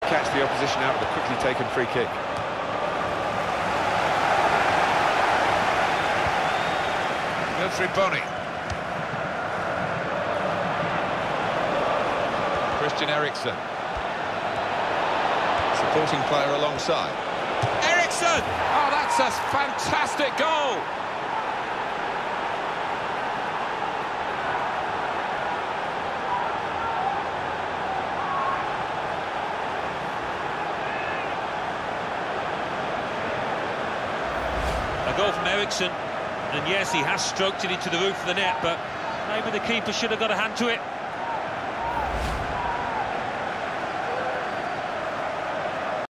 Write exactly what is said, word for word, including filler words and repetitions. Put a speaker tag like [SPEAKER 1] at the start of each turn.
[SPEAKER 1] catch the opposition out with a quickly taken free kick. Wilfried Bony. Christian Eriksen. Supporting player alongside. Eriksen! Oh, that's a fantastic goal!
[SPEAKER 2] A goal from Eriksen, and yes, he has stroked it into the roof of the net, but maybe the keeper should have got a hand to it.